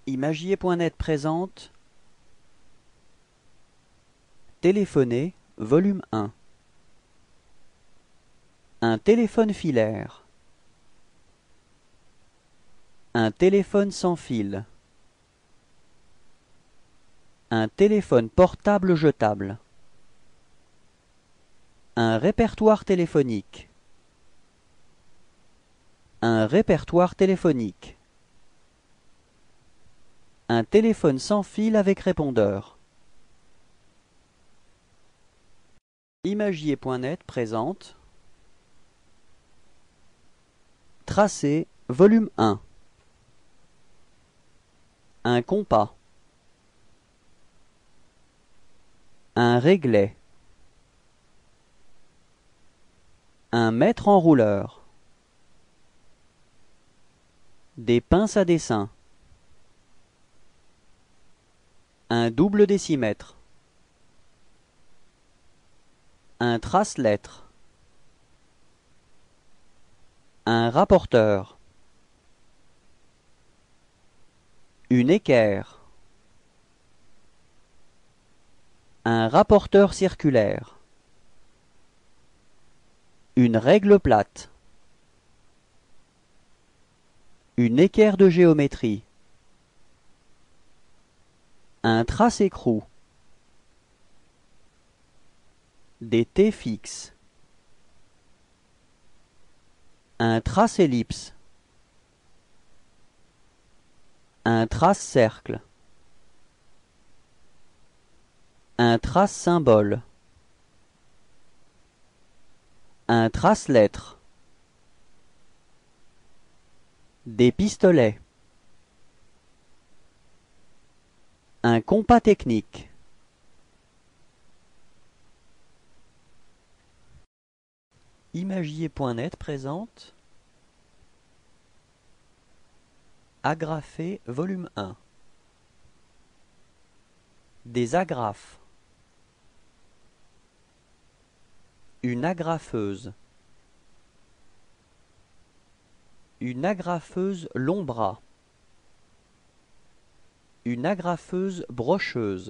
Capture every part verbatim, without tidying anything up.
Imagier point net présente Téléphoner, volume un. Un téléphone filaire. Un téléphone sans fil. Un téléphone portable jetable. Un répertoire téléphonique. Un répertoire téléphonique. Un téléphone sans fil avec répondeur. Imagier point net présente Tracé, volume un. Un compas. Un réglet. Un mètre enrouleur. Des pinces à dessin. Un double décimètre. Un trace-lettre. Un rapporteur. Une équerre. Un rapporteur circulaire. Une règle plate. Une équerre de géométrie. Un trace-écrou. Des T fixes. Un trace-ellipse. Un trace-cercle. Un trace-symbole. Un trace-lettre. Des pistolets. Un compas technique. Imagier point net présente Agrafé, volume un. Des agrafes. Une agrafeuse. Une agrafeuse long bras. Une agrafeuse brocheuse.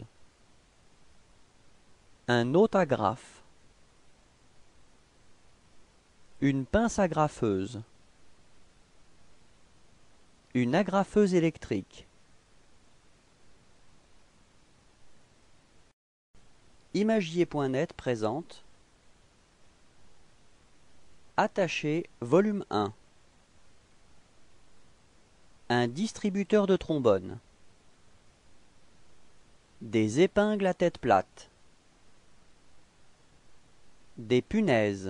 Un autoagrafe. Une pince agrafeuse. Une agrafeuse électrique. Imagier point net présente Attaché, volume un. Un distributeur de trombone. Des épingles à tête plate. Des punaises.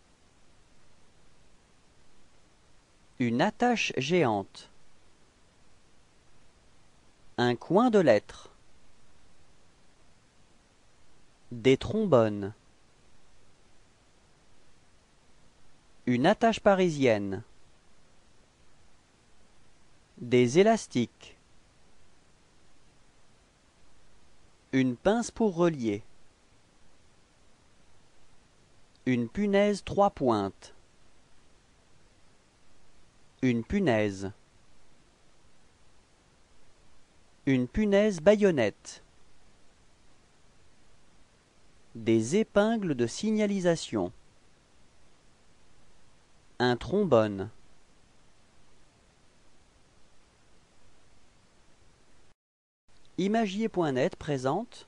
Une attache géante. Un coin de lettres. Des trombones. Une attache parisienne. Des élastiques. Une pince pour relier. Une punaise trois pointes. Une punaise. Une punaise baïonnette. Des épingles de signalisation. Un trombone. Imagier point net présente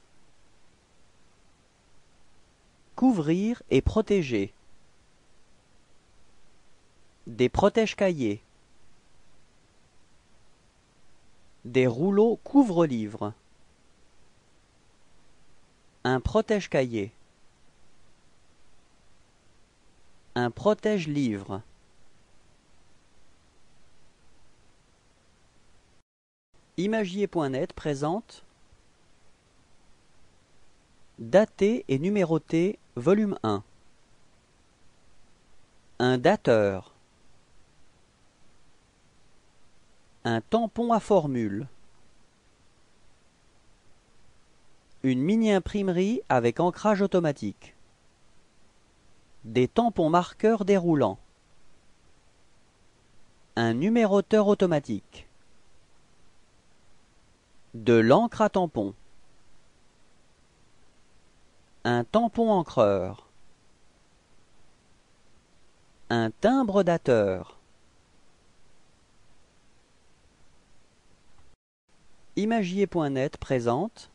Couvrir et protéger. Des protège-cahiers. Des rouleaux couvre-livres. Un protège-cahier. Un protège-livre. Imagier point net présente Dater et numéroter, volume un. Un dateur. Un tampon à formule. Une mini-imprimerie avec ancrage automatique. Des tampons marqueurs déroulants. Un numéroteur automatique. De l'encre à tampon. Un tampon encreur. Un timbre dateur. Imagier point net présente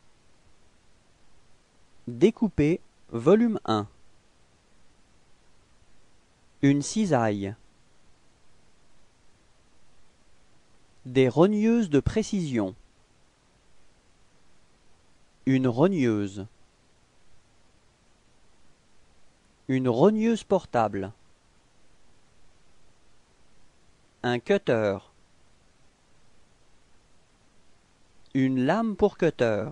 Découper, volume un. Une cisaille. Des rogneuses de précision. Une rogneuse. Une rogneuse portable. Un cutter. Une lame pour cutter.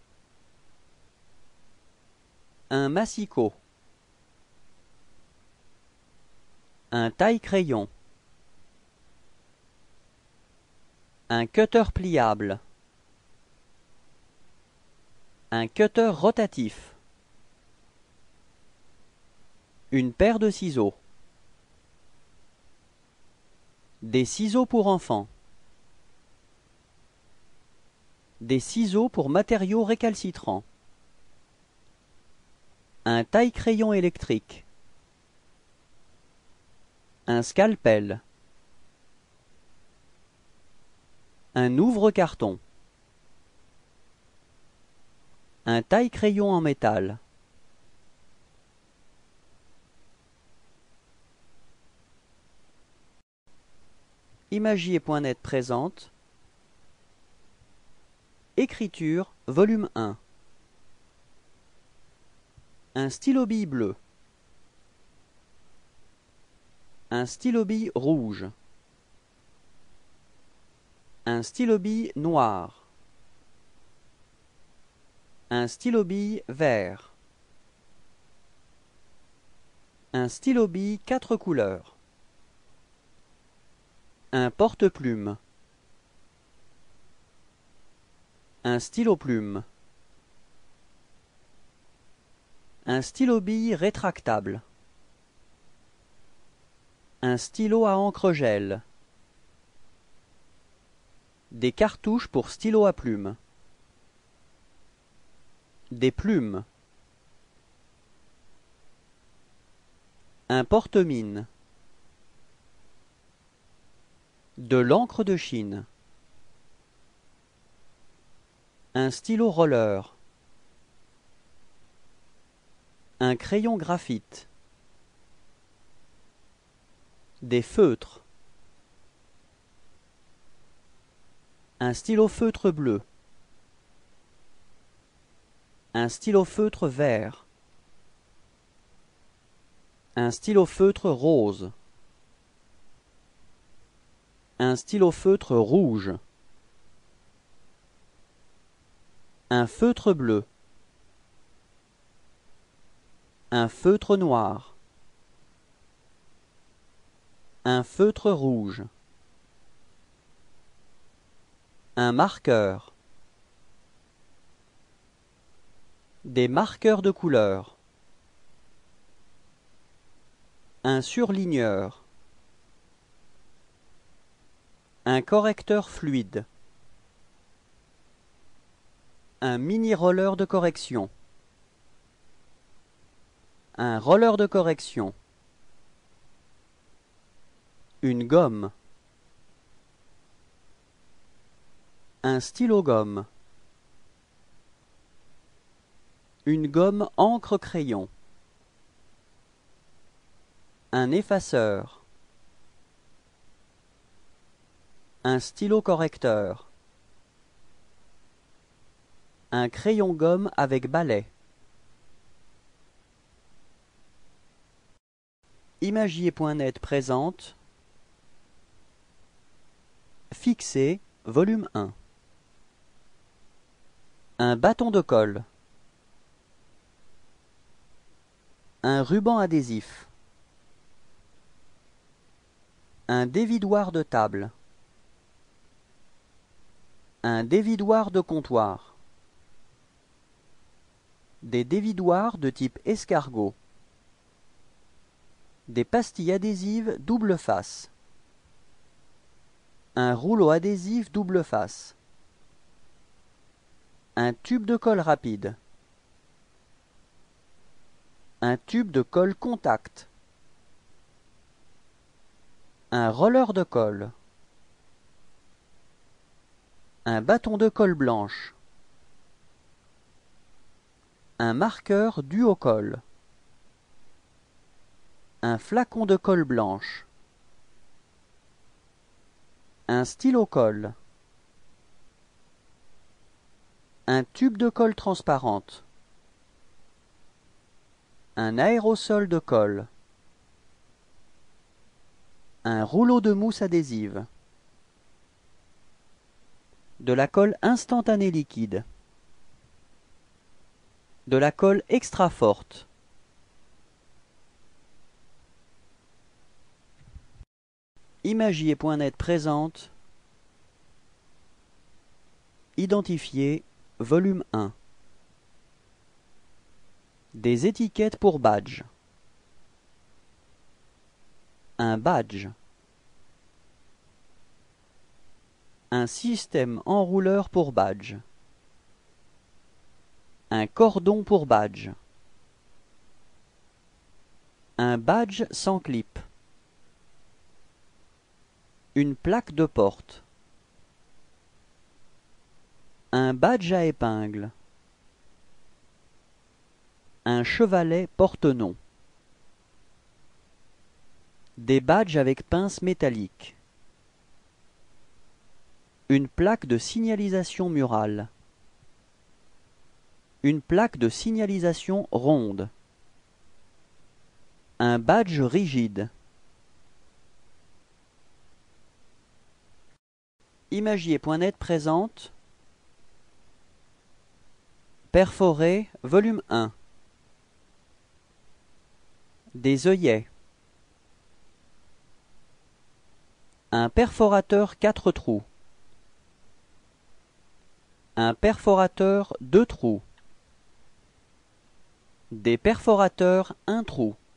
Un massicot. Un taille-crayon. Un cutter pliable. Un cutter rotatif. Une paire de ciseaux. Des ciseaux pour enfants. Des ciseaux pour matériaux récalcitrants. Un taille-crayon électrique. Un scalpel. Un ouvre-carton. Un taille-crayon en métal. Imagier point net présente Écriture, volume un. Un stylo-bille bleu. Un stylo-bille rouge. Un stylo-bille noir. Un stylo-bille vert. Un stylo-bille quatre couleurs. Un porte-plume. Un stylo-plume. Un stylo-bille rétractable. Un stylo à encre gel. Des cartouches pour stylo à plume. Des plumes. Un porte-mine. De l'encre de Chine. Un stylo roller. Un crayon graphite. Des feutres. Un stylo feutre bleu. Un stylo feutre vert. Un stylo feutre rose. Un stylo feutre rouge. Un feutre bleu. Un feutre noir. Un feutre rouge. Un marqueur. Des marqueurs de couleur. Un surligneur. Un correcteur fluide. Un mini-roller de correction. Un roller de correction. Une gomme. Un stylo-gomme. Une gomme encre-crayon. Un effaceur. Un stylo correcteur. Un crayon gomme avec balai. Imagier point net présente Fixer, volume un. Un bâton de colle. Un ruban adhésif. Un dévidoir de table. Un dévidoir de comptoir. Des dévidoirs de type escargot. Des pastilles adhésives double face. Un rouleau adhésif double face. Un tube de colle rapide. Un tube de colle contact. Un roller de colle. Un bâton de colle blanche. Un marqueur duo-colle. Un flacon de colle blanche. Un stylo colle. Un tube de colle transparente. Un aérosol de colle. Un rouleau de mousse adhésive. De la colle instantanée liquide. De la colle extra forte. Imagier point net présente Identifier, volume un. Des étiquettes pour badge. Un badge. Un système enrouleur pour badge. Un cordon pour badge. Un badge sans clip. Une plaque de porte. Un badge à épingle. Un chevalet porte-nom. Des badges avec pince métallique. Une plaque de signalisation murale. Une plaque de signalisation ronde. Un badge rigide. Imagier point net présente Perforé, volume un. Des œillets. Un perforateur quatre trous. Un perforateur deux trous. Des perforateurs un trou.